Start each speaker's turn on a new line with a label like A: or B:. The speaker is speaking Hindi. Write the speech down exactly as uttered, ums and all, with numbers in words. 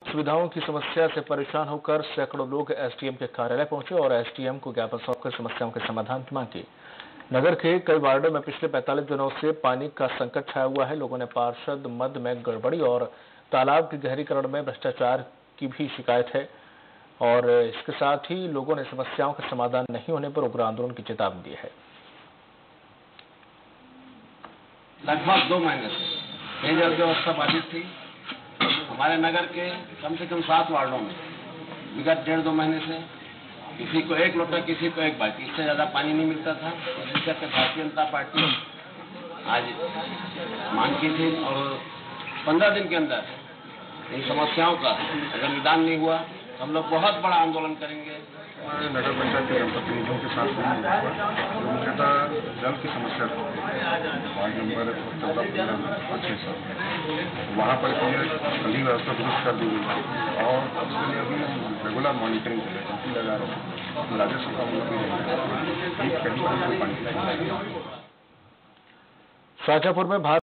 A: सुविधाओं की समस्या से परेशान होकर सैकड़ों लोग एसडीएम के कार्यालय पहुंचे और एसडीएम को ज्ञापन सौंपकर समस्याओं के समाधान की मांग की। नगर के कई वार्डों में पिछले पैंतालीस दिनों से पानी का संकट छाया हुआ है। लोगों ने पार्षद मद में गड़बड़ी और तालाब के गहरीकरण में भ्रष्टाचार की भी शिकायत है और इसके साथ ही लोगों ने समस्याओं का समाधान नहीं होने पर उग्र आंदोलन की चेतावनी दी है।
B: लगभग दो महीने से पेयजल व्यवस्था बाधित थी। हमारे नगर के कम से कम सात वार्डों में विगत डेढ़ दो महीने से किसी को एक लोटा, किसी को एक बाल्टी, इससे ज्यादा पानी नहीं मिलता था। इस करके भारतीय जनता पार्टी आज मांग की थी और पंद्रह दिन के अंदर इन समस्याओं का अगर निदान नहीं हुआ तो हम लोग बहुत बड़ा आंदोलन करेंगे।
C: हमारे नगर पंचायत के जनप्रतिनिधियों के साथ जो मुख्यतः जल की समस्या वार्ड नंबर चौदह पंद्रह और छः सौ वहाँ पर गली व्यवस्था दुरुस्त कर दी गई और उसके लिए अभी रेगुलर मॉनिटरिंग के लिए टंकी लगा रहे हैं। राजस्व का मुख्य कहीं पानी
A: शाजापुर में